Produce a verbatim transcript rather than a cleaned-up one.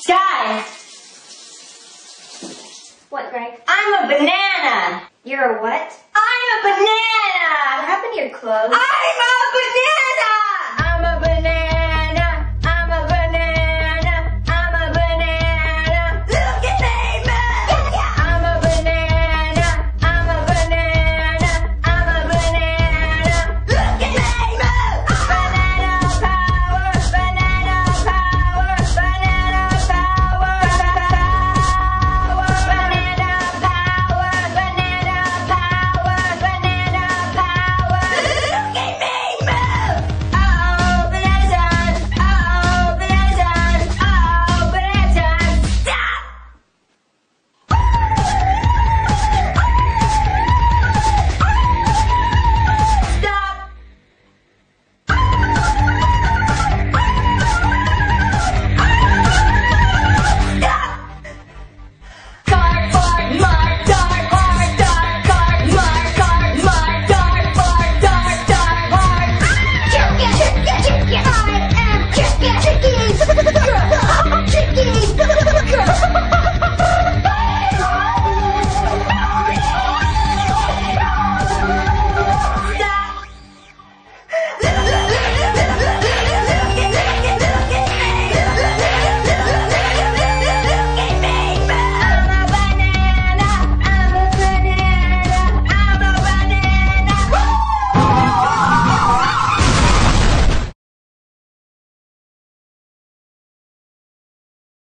Skye! What, Greg? I'm a banana! You're a what? I'm a banana! What happened to your clothes? I'm a banana! I'm a banana!